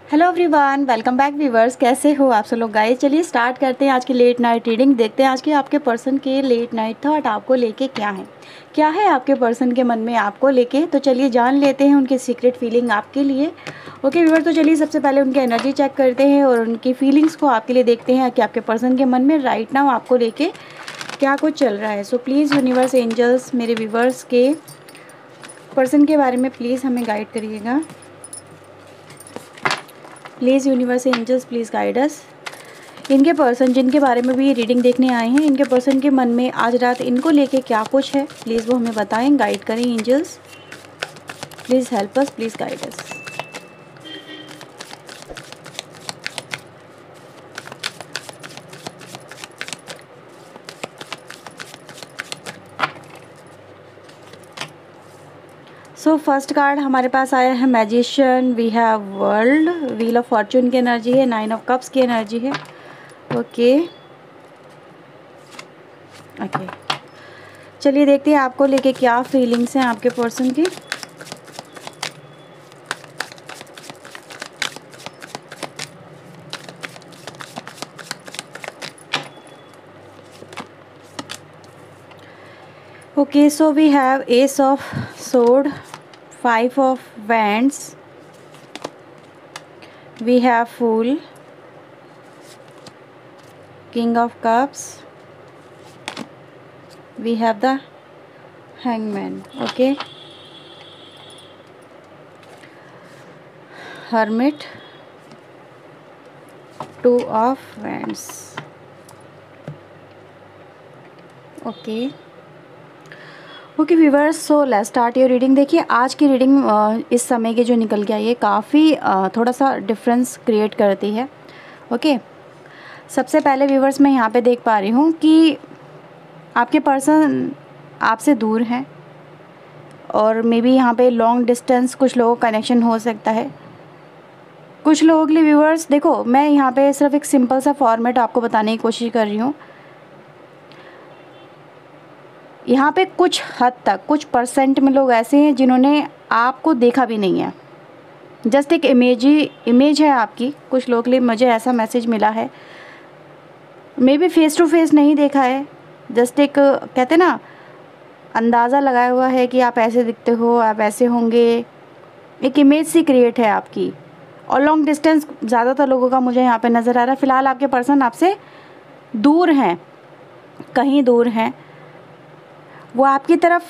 Hello everyone, welcome back viewers. कैसे हो आप सब लोग गाइस? चलिए स्टार्ट करते हैं आज की लेट नाइट रीडिंग। देखते हैं आज के आपके पर्सन के लेट नाइट थॉट आपको लेके क्या है आपके पर्सन के मन में आपको लेके। तो चलिए जान लेते हैं उनकी सीक्रेट फीलिंग आपके लिए। ओके व्यूवर्स, तो चलिए सबसे पहले उनकी एनर्जी चेक करते हैं और उनकी फीलिंग्स को आपके लिए देखते हैं कि आपके पर्सन के मन में राइट नाउ आपको लेके क्या कुछ चल रहा है। सो प्लीज़ यूनिवर्स, एंजल्स, मेरे व्यूवर्स के पर्सन के बारे में प्लीज़ हमें गाइड करिएगा। Please universe, angels, please guide us. इनके पर्सन जिनके बारे में भी रीडिंग देखने आए हैं, इनके पर्सन के मन में आज रात इनको लेके क्या कुछ है, प्लीज़ वो हमें बताएं, गाइड करें। Angels please help us, please guide us. So first card हमारे पास आया है magician, we have world, wheel of fortune की एनर्जी है, 9 ऑफ कप्स की एनर्जी है। ओके चलिए देखते हैं आपको लेके क्या फीलिंग्स हैं आपके पर्सन की। Okay so we have ace of sword, 5 of wands, we have fool, king of cups, we have the hangman. Okay, hermit, 2 of wands. Okay viewers, so let's start your reading. देखिए आज की reading इस समय के जो निकल के आई है काफ़ी थोड़ा सा डिफरेंस क्रिएट करती है। ओके सबसे पहले व्यूवर्स मैं यहाँ पे देख पा रही हूँ कि आपके पर्सन आपसे दूर हैं और मे बी यहाँ पे लॉन्ग डिस्टेंस कुछ लोगों का कनेक्शन हो सकता है। कुछ लोगों के लिए व्यूवर्स देखो, मैं यहाँ पे सिर्फ एक सिंपल सा फॉर्मेट आपको बताने की कोशिश कर रही हूँ। यहाँ पे कुछ हद तक कुछ परसेंट में लोग ऐसे हैं जिन्होंने आपको देखा भी नहीं है, जस्ट एक इमेज है आपकी। कुछ लोगों के लिए मुझे ऐसा मैसेज मिला है, maybe face to face नहीं देखा है, जस्ट एक कहते ना अंदाज़ा लगाया हुआ है कि आप ऐसे दिखते हो, आप ऐसे होंगे, एक इमेज सी क्रिएट है आपकी। और लॉन्ग डिस्टेंस ज़्यादातर लोगों का मुझे यहाँ पे नज़र आ रहा है। फ़िलहाल आपके पर्सन आपसे दूर हैं, कहीं दूर हैं, वो आपकी तरफ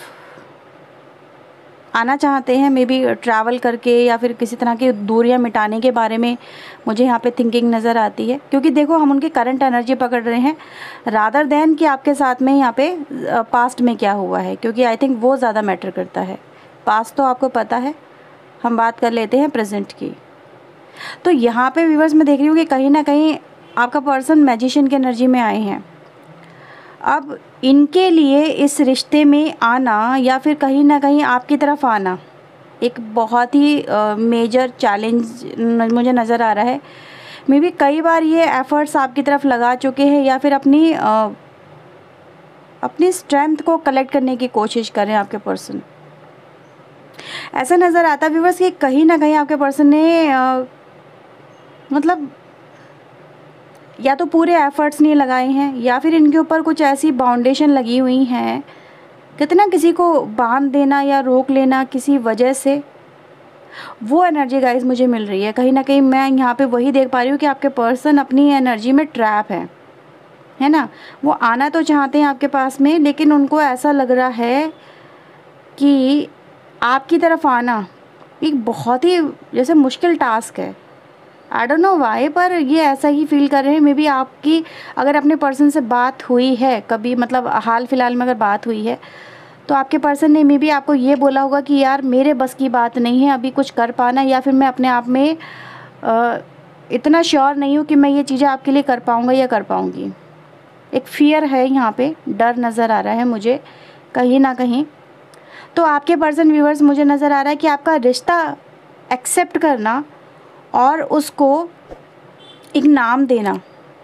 आना चाहते हैं, मे बी ट्रैवल करके या फिर किसी तरह की दूरियां मिटाने के बारे में मुझे यहाँ पे थिंकिंग नज़र आती है। क्योंकि देखो हम उनकी करंट एनर्जी पकड़ रहे हैं रादर देन कि आपके साथ में यहाँ पे पास्ट में क्या हुआ है, क्योंकि आई थिंक वो ज़्यादा मैटर करता है। पास्ट तो आपको पता है, हम बात कर लेते हैं प्रेजेंट की। तो यहाँ पे व्यूअर्स मैं देख रही हूँ कि कहीं ना कहीं आपका पर्सन मैजिशियन की एनर्जी में आए हैं। अब इनके लिए इस रिश्ते में आना या फिर कहीं ना कहीं आपकी तरफ आना एक बहुत ही मेजर चैलेंज मुझे नज़र आ रहा है। मे बी कई बार ये एफ़र्ट्स आपकी तरफ लगा चुके हैं या फिर अपनी स्ट्रेंथ को कलेक्ट करने की कोशिश कर रहे हैं आपके पर्सन। ऐसा नज़र आता है व्यूअर्स कि कहीं ना कहीं आपके पर्सन ने मतलब या तो पूरे एफ़र्ट्स नहीं लगाए हैं या फिर इनके ऊपर कुछ ऐसी बाउंडेशन लगी हुई हैं, कितना किसी को बांध देना या रोक लेना किसी वजह से, वो एनर्जी गाइस मुझे मिल रही है। कहीं ना कहीं मैं यहाँ पे वही देख पा रही हूँ कि आपके पर्सन अपनी एनर्जी में ट्रैप है ना। वो आना तो चाहते हैं आपके पास में, लेकिन उनको ऐसा लग रहा है कि आपकी तरफ आना एक बहुत ही जैसे मुश्किल टास्क है। आई डोंट नो वाई, पर ये ऐसा ही फील कर रहे हैं। मे बी आपकी अगर अपने पर्सन से बात हुई है कभी, मतलब हाल फिलहाल में अगर बात हुई है, तो आपके पर्सन ने मे बी आपको ये बोला होगा कि यार मेरे बस की बात नहीं है अभी कुछ कर पाना, या फिर मैं अपने आप में इतना श्योर नहीं हूँ कि मैं ये चीज़ें आपके लिए कर पाऊँगा या कर पाऊँगी। एक फ़ियर है यहाँ पे, डर नज़र आ रहा है मुझे कहीं ना कहीं। तो आपके पर्सन व्यूअर्स मुझे नज़र आ रहा है कि आपका रिश्ता एक्सेप्ट करना और उसको एक नाम देना,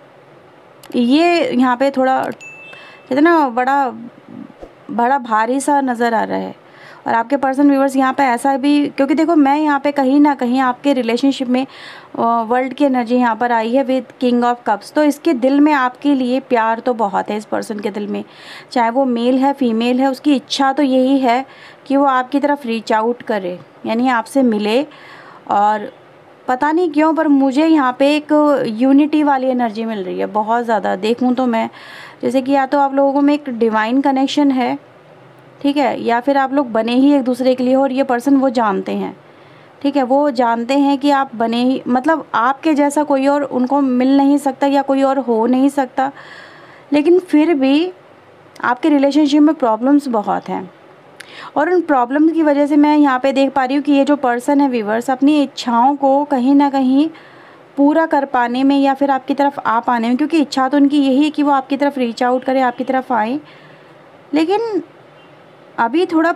ये यहाँ पे थोड़ा कहते ना बड़ा भारी सा नज़र आ रहा है। और आपके पर्सन व्यूअर्स यहाँ पे ऐसा भी, क्योंकि देखो मैं यहाँ पे कहीं ना कहीं आपके रिलेशनशिप में वर्ल्ड की एनर्जी यहाँ पर आई है विद किंग ऑफ कप्स। तो इसके दिल में आपके लिए प्यार तो बहुत है, इस पर्सन के दिल में, चाहे वो मेल है फीमेल है, उसकी इच्छा तो यही है कि वो आपकी तरफ रीच आउट करे, यानी आपसे मिले। और पता नहीं क्यों पर मुझे यहाँ पे एक यूनिटी वाली एनर्जी मिल रही है बहुत ज़्यादा। देखूँ तो मैं जैसे कि या तो आप लोगों में एक डिवाइन कनेक्शन है, ठीक है, या फिर आप लोग बने ही एक दूसरे के लिए हो और ये पर्सन वो जानते हैं, ठीक है, वो जानते हैं कि आप बने ही, मतलब आपके जैसा कोई और उनको मिल नहीं सकता या कोई और हो नहीं सकता। लेकिन फिर भी आपके रिलेशनशिप में प्रॉब्लम्स बहुत हैं और उन प्रॉब्लम्स की वजह से मैं यहाँ पे देख पा रही हूँ कि ये जो पर्सन है व्यूअर्स अपनी इच्छाओं को कहीं ना कहीं पूरा कर पाने में या फिर आपकी तरफ आ पाने में, क्योंकि इच्छा तो उनकी यही है कि वो आपकी तरफ रीच आउट करें, आपकी तरफ आए, लेकिन अभी थोड़ा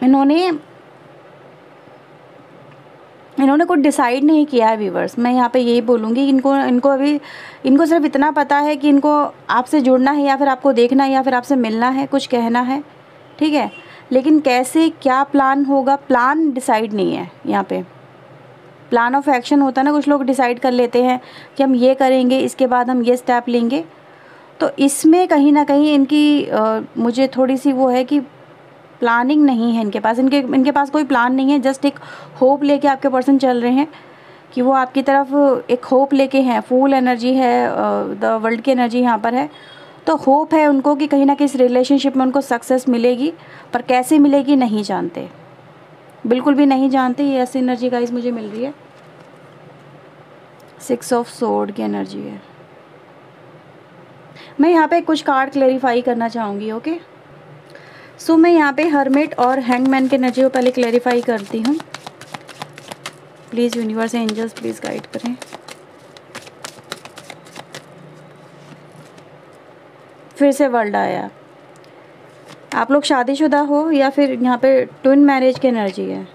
इन्होंने कुछ डिसाइड नहीं किया है व्यूअर्स। मैं यहाँ पे यही बोलूँगी, इनको सिर्फ इतना पता है कि इनको आपसे जुड़ना है या फिर आपको देखना है या फिर आपसे मिलना है, कुछ कहना है, ठीक है, लेकिन कैसे क्या प्लान होगा, प्लान डिसाइड नहीं है यहाँ पे। प्लान ऑफ एक्शन होता है ना, कुछ लोग डिसाइड कर लेते हैं कि हम ये करेंगे, इसके बाद हम ये स्टेप लेंगे। तो इसमें कहीं ना कहीं इनकी मुझे थोड़ी सी वो है कि प्लानिंग नहीं है इनके पास, इनके पास कोई प्लान नहीं है। जस्ट एक होप लेके आपके पर्सन चल रहे हैं कि वो आपकी तरफ एक होप लेके हैं। फूल एनर्जी है, द वर्ल्ड की एनर्जी यहाँ पर है, तो होप है उनको कि कहीं ना कहीं इस रिलेशनशिप में उनको सक्सेस मिलेगी, पर कैसे मिलेगी नहीं जानते, बिल्कुल भी नहीं जानते। ये ऐसी एनर्जी गाइस मुझे मिल रही है। 6 ऑफ सोर्ड की एनर्जी है। मैं यहाँ पे कुछ कार्ड क्लेरिफाई करना चाहूँगी, ओके। सो मैं यहाँ पे हर्मिट और हैंगमैन की एनर्जी को पहले क्लेरिफाई करती हूँ। Please universe angels please guide करें। फिर से वर्ल्ड आया। आप लोग शादीशुदा हो या फिर यहाँ पे ट्विन मैरिज की एनर्जी है।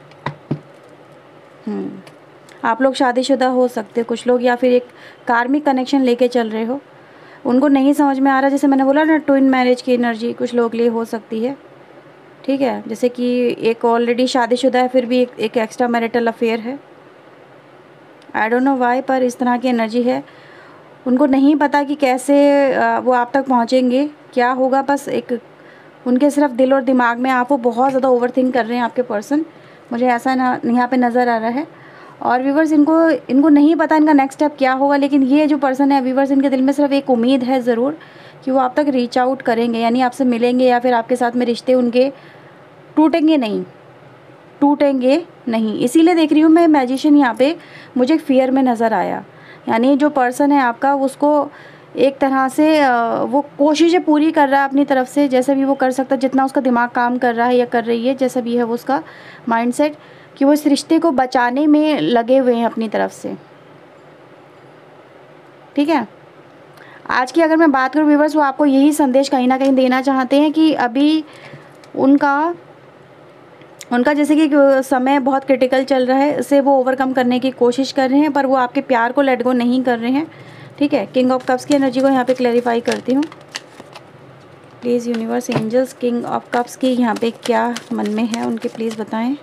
आप लोग शादीशुदा हो सकते हो कुछ लोग, या फिर एक कार्मिक कनेक्शन लेके चल रहे हो। उनको नहीं समझ में आ रहा, जैसे मैंने बोला ना ट्विन मैरिज की एनर्जी कुछ लोग लिए हो सकती है, ठीक है। जैसे कि एक ऑलरेडी शादीशुदा है फिर भी एक एक्स्ट्रा मैरिटल अफेयर है। आई डोंट नो वाई, पर इस तरह की एनर्जी है। उनको नहीं पता कि कैसे वो आप तक पहुंचेंगे, क्या होगा, बस एक उनके सिर्फ दिल और दिमाग में आप वो बहुत ज़्यादा ओवरथिंक कर रहे हैं आपके पर्सन, मुझे ऐसा ना यहाँ पे नज़र आ रहा है। और व्यूवर्स इनको नहीं पता इनका नेक्स्ट स्टेप क्या होगा, लेकिन ये जो पर्सन है व्यूवर्स इनके दिल में सिर्फ एक उम्मीद है ज़रूर कि वो आप तक रीच आउट करेंगे, यानी आपसे मिलेंगे या फिर आपके साथ में रिश्ते उनके टूटेंगे नहीं। इसीलिए देख रही हूँ मैं मैजिशियन यहाँ पे मुझे फियर में नज़र आया, यानी जो पर्सन है आपका उसको एक तरह से वो कोशिशें पूरी कर रहा है अपनी तरफ से, जैसे भी वो कर सकता है, जितना उसका दिमाग काम कर रहा है या कर रही है, जैसा भी है वो उसका माइंडसेट, कि वो इस रिश्ते को बचाने में लगे हुए हैं अपनी तरफ से, ठीक है। आज की अगर मैं बात करूँ व्यूअर्स, वो आपको यही संदेश कहीं ना कहीं देना चाहते हैं कि अभी उनका जैसे कि समय बहुत क्रिटिकल चल रहा है, इसे वो ओवरकम करने की कोशिश कर रहे हैं, पर वो आपके प्यार को लेट गो नहीं कर रहे हैं, ठीक है। किंग ऑफ कप्स की एनर्जी को यहाँ पे क्लैरिफाई करती हूँ। Please universe angels king of cups की यहाँ पे क्या मन में है उनके प्लीज़ बताएं।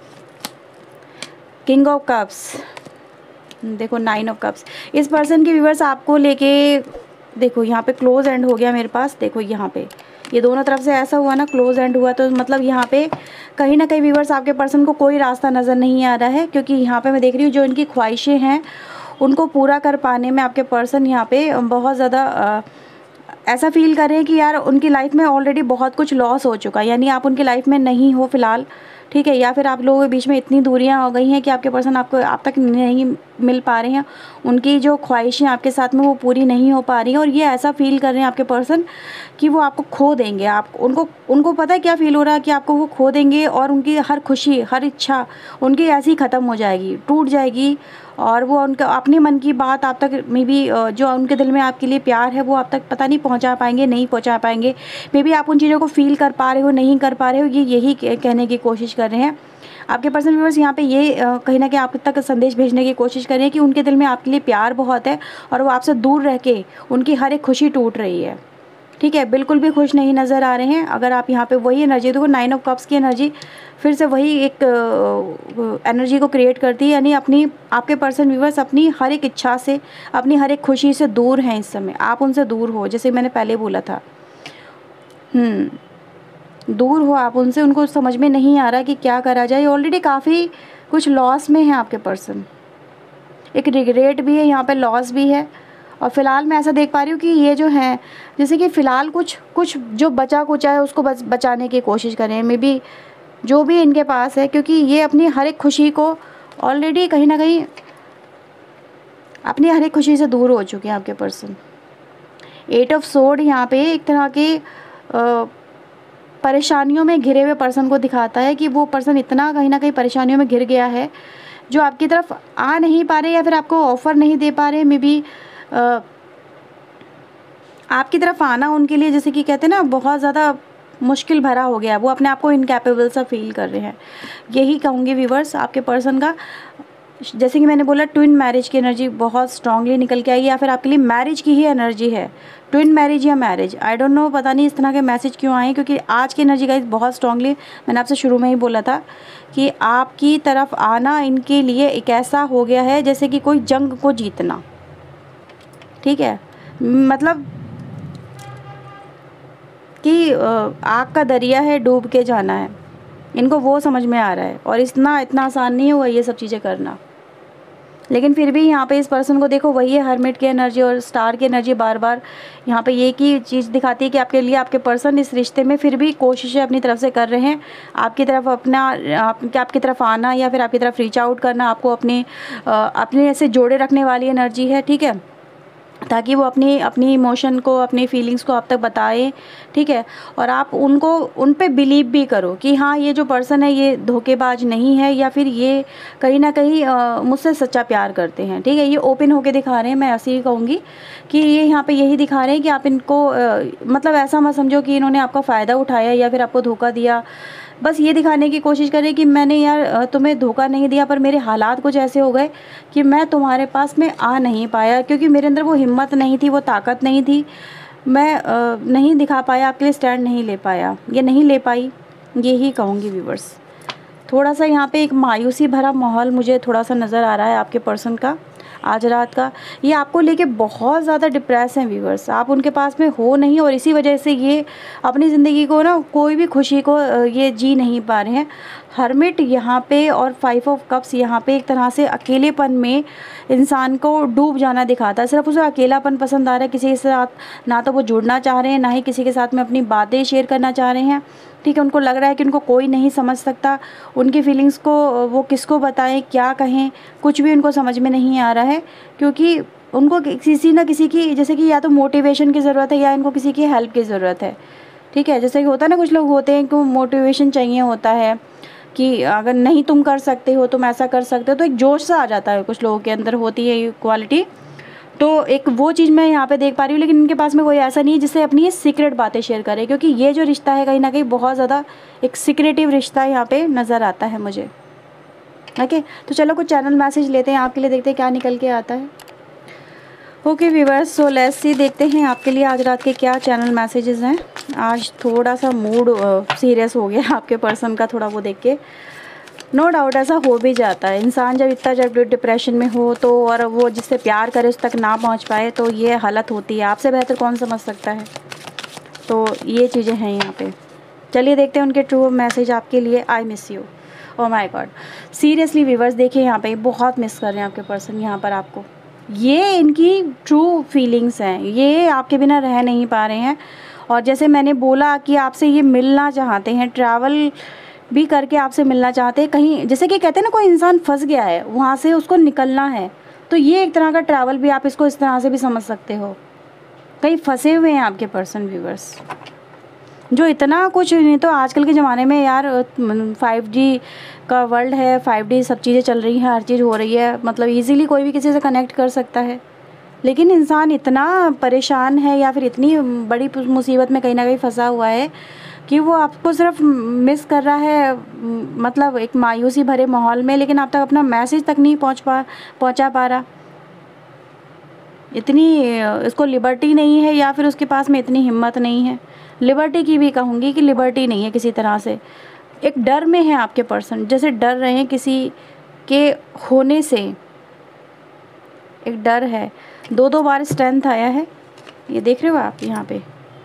किंग ऑफ कप्स, देखो 9 ऑफ कप्स। इस पर्सन की व्यूअर्स आपको लेके देखो यहाँ पे क्लोज एंड हो गया मेरे पास, देखो यहाँ पे ये दोनों तरफ से ऐसा हुआ ना, क्लोज एंड हुआ, तो मतलब यहाँ पे कहीं ना कहीं व्यूअर्स आपके पर्सन को कोई रास्ता नज़र नहीं आ रहा है, क्योंकि यहाँ पे मैं देख रही हूँ जो इनकी ख्वाहिशें हैं उनको पूरा कर पाने में आपके पर्सन यहाँ पे बहुत ज़्यादा ऐसा फील कर रहे हैं कि यार उनकी लाइफ में ऑलरेडी बहुत कुछ लॉस हो चुका है, यानी आप उनकी लाइफ में नहीं हो फ़िलहाल, ठीक है, या फिर आप लोगों के बीच में इतनी दूरियां हो गई हैं कि आपके पर्सन आप तक नहीं मिल पा रहे हैं, उनकी जो ख्वाहिशें आपके साथ में वो पूरी नहीं हो पा रही हैं, और ये ऐसा फील कर रहे हैं आपके पर्सन कि वो आपको खो देंगे। आप उनको पता है क्या फ़ील हो रहा है कि आपको वो खो देंगे, और उनकी हर खुशी हर इच्छा उनकी ऐसी ही ख़त्म हो जाएगी, टूट जाएगी, और वो उनका अपने मन की बात आप तक मे बी जो उनके दिल में आपके लिए प्यार है वो आप तक पता नहीं पहुंचा पाएंगे। मे बी आप उन चीज़ों को फील कर पा रहे हो, नहीं कर पा रहे हो, ये यही कहने की कोशिश कर रहे हैं आपके पर्सन व्यूअर्स। यहाँ पे ये कहीं ना कहीं आप तक संदेश भेजने की कोशिश कर रहे हैं कि उनके दिल में आपके लिए प्यार बहुत है और वो आपसे दूर रह के उनकी हर एक खुशी टूट रही है, ठीक है, बिल्कुल भी खुश नहीं नज़र आ रहे हैं। अगर आप यहाँ पे वही एनर्जी देखो, 9 ऑफ कप्स की एनर्जी फिर से वही एक एनर्जी को क्रिएट करती है, यानी अपनी आपके पर्सन व्यूअर्स अपनी हर एक इच्छा से, अपनी हर एक खुशी से दूर हैं इस समय। आप उनसे दूर हो, जैसे मैंने पहले बोला था। दूर हो आप उनसे, उनको समझ में नहीं आ रहा कि क्या करा जाए। ऑलरेडी काफ़ी कुछ लॉस में है आपके पर्सन, एक रिग्रेट भी है यहाँ पे, लॉस भी है। और फिलहाल मैं ऐसा देख पा रही हूँ कि ये जो है, जैसे कि फ़िलहाल कुछ जो बचा कुचा है उसको बचाने की कोशिश करें, मे बी जो भी इनके पास है, क्योंकि ये अपनी हर एक खुशी को ऑलरेडी कहीं ना कहीं अपनी हर एक खुशी से दूर हो चुके हैं आपके पर्सन। 8 ऑफ सोर्ड यहाँ पे एक तरह के परेशानियों में घिरे हुए पर्सन को दिखाता है कि वो पर्सन इतना कहीं ना कहीं परेशानियों में घिर गया है, जो आपकी तरफ आ नहीं पा रहे या फिर आपको ऑफ़र नहीं दे पा रहे। मे बी आपकी तरफ आना उनके लिए, जैसे कि कहते हैं ना, बहुत ज़्यादा मुश्किल भरा हो गया। वो अपने आप को इनकैपेबल सा फील कर रहे हैं, यही कहूँगी व्यूवर्स आपके पर्सन का। जैसे कि मैंने बोला, ट्विन मैरिज की एनर्जी बहुत स्ट्रांगली निकल के आई, या फिर आपके लिए मैरिज की ही एनर्जी है, ट्विन मैरिज या मैरिज, आई डोंट नो, पता नहीं इस तरह के मैसेज क्यों आए, क्योंकि आज की एनर्जी गाइस बहुत स्ट्रांगली, मैंने आपसे शुरू में ही बोला था कि आपकी तरफ आना इनके लिए एक ऐसा हो गया है जैसे कि कोई जंग को जीतना। ठीक है, मतलब कि आग का दरिया है, डूब के जाना है, इनको वो समझ में आ रहा है। और इतना आसान नहीं हुआ ये सब चीज़ें करना, लेकिन फिर भी यहाँ पे इस पर्सन को देखो, वही है हर्मिट की एनर्जी और स्टार की एनर्जी बार बार यहाँ पे एक ही चीज़ दिखाती है कि आपके लिए आपके पर्सन इस रिश्ते में फिर भी कोशिशें अपनी तरफ से कर रहे हैं, आपकी तरफ आपकी तरफ आना या फिर आपकी तरफ रीच आउट करना, आपको अपने ऐसे जोड़े रखने वाली एनर्जी है। ठीक है, ताकि वो अपनी इमोशन को, अपनी फीलिंग्स को आप तक बताए। ठीक है, और आप उन पे बिलीव भी करो कि हाँ, ये जो पर्सन है ये धोखेबाज नहीं है, या फिर ये कहीं ना कहीं मुझसे सच्चा प्यार करते हैं। ठीक है, ये ओपन होके दिखा रहे हैं, मैं ऐसे ही कहूँगी कि ये यहाँ पे यही दिखा रहे हैं कि आप इनको मतलब ऐसा मत समझो कि इन्होंने आपका फ़ायदा उठाया या फिर आपको धोखा दिया। बस ये दिखाने की कोशिश करें कि मैंने यार तुम्हें धोखा नहीं दिया, पर मेरे हालात कुछ ऐसे हो गए कि मैं तुम्हारे पास में आ नहीं पाया, क्योंकि मेरे अंदर वो हिम्मत नहीं थी, वो ताकत नहीं थी, मैं नहीं दिखा पाया, आपके लिए स्टैंड नहीं ले पाया, ये नहीं ले पाई, यही कहूँगी व्यूवर्स। थोड़ा सा यहाँ पे एक मायूसी भरा माहौल मुझे थोड़ा सा नज़र आ रहा है आपके पर्सन का आज रात का। ये आपको लेके बहुत ज़्यादा डिप्रेस हैं व्यूवर्स, आप उनके पास में हो नहीं, और इसी वजह से ये अपनी ज़िंदगी को ना, कोई भी खुशी को ये जी नहीं पा रहे हैं। हर्मिट यहाँ पे और 5 ऑफ कप्स यहाँ पे एक तरह से अकेलेपन में इंसान को डूब जाना दिखाता है। सिर्फ उसे अकेलापन पसंद आ रहा है, किसी के साथ ना तो वो जुड़ना चाह रहे हैं, ना ही किसी के साथ में अपनी बातें शेयर करना चाह रहे हैं। ठीक है, उनको लग रहा है कि उनको कोई नहीं समझ सकता, उनकी फीलिंग्स को वो किसको बताएं, क्या कहें, कुछ भी उनको समझ में नहीं आ रहा है, क्योंकि उनको किसी ना किसी की, जैसे कि या तो मोटिवेशन की ज़रूरत है या इनको किसी की हेल्प की ज़रूरत है। ठीक है, जैसे कि होता है ना, कुछ लोग होते हैं कि मोटिवेशन चाहिए होता है कि अगर नहीं तुम कर सकते हो, तुम ऐसा कर सकते हो, तो एक जोश सा आ जाता है, कुछ लोगों के अंदर होती है ये क्वालिटी। तो एक वो चीज़ मैं यहाँ पे देख पा रही हूँ, लेकिन इनके पास में कोई ऐसा नहीं है जिससे अपनी ये सीक्रेट बातें शेयर करे, क्योंकि ये जो रिश्ता है कहीं ना कहीं बहुत ज़्यादा एक सीक्रेटिव रिश्ता यहाँ पे नज़र आता है मुझे। ओके, तो चलो कुछ चैनल मैसेज लेते हैं आपके लिए, देखते हैं क्या निकल के आता है। Okay viewers, so let's see, देखते हैं आपके लिए आज रात के क्या चैनल मैसेजेस हैं। आज थोड़ा सा मूड सीरियस हो गया आपके पर्सन का, थोड़ा वो देख के। नो डाउट ऐसा हो भी जाता है, इंसान जब डिप्रेशन में हो तो, और वो जिससे प्यार करे उस तक ना पहुंच पाए, तो ये हालत होती है। आपसे बेहतर कौन समझ सकता है, तो ये चीज़ें हैं यहाँ पे। चलिए देखते हैं उनके ट्रू मैसेज आपके लिए। I miss you, oh my god, seriously viewers देखिए यहाँ पे बहुत मिस कर रहे हैं आपके पर्सन यहाँ पर आपको। ये इनकी ट्रू फीलिंग्स हैं, ये आपके बिना रह नहीं पा रहे हैं। और जैसे मैंने बोला कि आपसे ये मिलना चाहते हैं, ट्रैवल भी करके आपसे मिलना चाहते हैं। कहीं जैसे कि कहते हैं ना, कोई इंसान फंस गया है, वहाँ से उसको निकलना है, तो ये एक तरह का ट्रैवल भी आप इसको इस तरह से भी समझ सकते हो। कहीं फंसे हुए हैं आपके पर्सन व्यूअर्स, जो इतना कुछ नहीं तो आजकल के ज़माने में यार 5G का वर्ल्ड है, 5D सब चीज़ें चल रही हैं, हर चीज़ हो रही है, मतलब इजीली कोई भी किसी से कनेक्ट कर सकता है। लेकिन इंसान इतना परेशान है या फिर इतनी बड़ी मुसीबत में कहीं ना कहीं फंसा हुआ है कि वो आपको सिर्फ मिस कर रहा है, मतलब एक मायूसी भरे माहौल में, लेकिन आप तक अपना मैसेज तक नहीं पहुंचा पा रहा। इतनी इसको लिबर्टी नहीं है या फिर उसके पास में इतनी हिम्मत नहीं है। लिबर्टी की भी कहूँगी कि लिबर्टी नहीं है किसी तरह से। एक डर में है आपके पर्सन, जैसे डर रहे हैं किसी के होने से, एक डर है। 2 बार स्ट्रेंथ आया है, ये देख रहे हो आप यहाँ पे।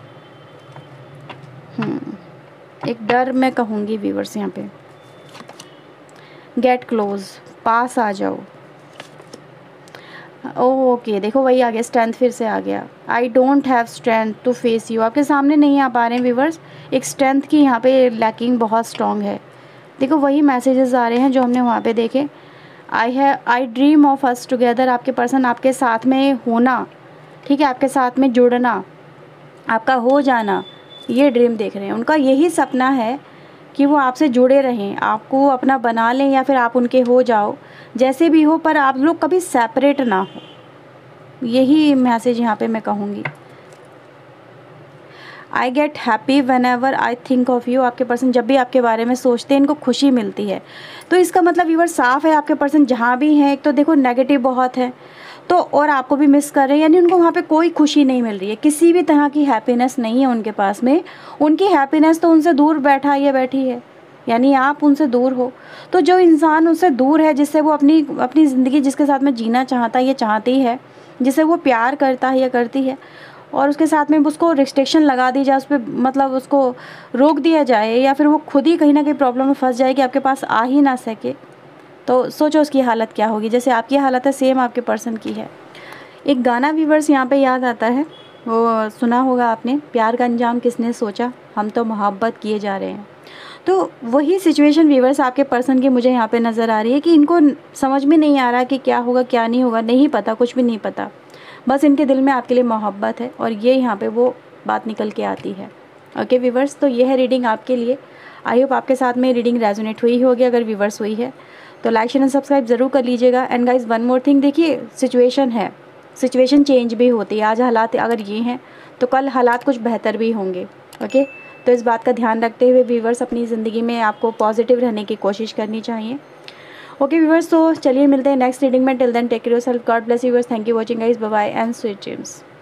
एक डर मैं कहूँगी व्यूअर्स यहाँ पे। गेट क्लोज, पास आ जाओ। ओके देखो वही आ गया, स्ट्रेंथ फिर से आ गया। I don't have strength to face you, आपके सामने नहीं आ पा रहे हैं व्यूअर्स। एक स्ट्रेंथ की यहाँ पे लैकिंग बहुत स्ट्रॉन्ग है। देखो वही मैसेजेस आ रहे हैं जो हमने वहाँ पे देखे। I dream of us together, आपके पर्सन आपके साथ में होना, ठीक है, आपके साथ में जुड़ना, आपका हो जाना, ये ड्रीम देख रहे हैं। उनका यही सपना है कि वो आपसे जुड़े रहें, आपको अपना बना लें या फिर आप उनके हो जाओ, जैसे भी हो, पर आप लोग कभी सेपरेट ना हो। यही मैसेज यहाँ पे मैं कहूँगी। I get happy whenever I think of you, आपके पर्सन जब भी आपके बारे में सोचते हैं इनको खुशी मिलती है। तो इसका मतलब व्यूअर साफ है, आपके पर्सन जहाँ भी हैं, एक तो देखो नेगेटिव बहुत है, तो और आपको भी मिस कर रहे हैं, यानी उनको वहाँ पे कोई खुशी नहीं मिल रही है, किसी भी तरह की हैप्पीनेस नहीं है उनके पास में। उनकी हैप्पीनेस तो उनसे दूर बैठी है, यानी आप उनसे दूर हो। तो जो इंसान उनसे दूर है, जिससे वो अपनी ज़िंदगी जिसके साथ में जीना चाहता है या चाहती है, जिससे वो प्यार करता है या करती है, और उसके साथ में उसको रिस्ट्रिक्शन लगा दी जाए, उस पर मतलब उसको रोक दिया जाए, या फिर वो खुद ही कहीं ना कहीं प्रॉब्लम में फंस जाए कि आपके पास आ ही ना सके, तो सोचो उसकी हालत क्या होगी। जैसे आपकी हालत है सेम आपके पर्सन की है। एक गाना व्यूवर्स यहाँ पे याद आता है, वो सुना होगा आपने, प्यार का अंजाम किसने सोचा, हम तो मोहब्बत किए जा रहे हैं। तो वही सिचुएशन व्यूवर्स आपके पर्सन की मुझे यहाँ पे नज़र आ रही है कि इनको समझ में नहीं आ रहा कि क्या होगा क्या नहीं होगा, नहीं पता, कुछ भी नहीं पता, बस इनके दिल में आपके लिए मोहब्बत है, और ये यहाँ पे वो बात निकल के आती है। ओके व्यूवर्स, तो ये है रीडिंग आपके लिए। आई होप आपके साथ में रीडिंग रेजोनेट हुई होगी। अगर व्यूवर्स हुई है तो लाइक शेयर एंड सब्सक्राइब ज़रूर कर लीजिएगा। And guys one more thing, देखिए सिचुएशन है, सिचुएशन चेंज भी होती है। आज हालात अगर ये हैं तो कल हालात कुछ बेहतर भी होंगे। ओके, तो इस बात का ध्यान रखते हुए व्यूवर्स अपनी ज़िंदगी में आपको पॉजिटिव रहने की कोशिश करनी चाहिए। ओके व्यूवर्स, तो चलिए मिलते हैं नेक्स्ट रीडिंग में। Till then take care yourself, god bless you viewers, thank you watching guys, bye bye and sweet dreams.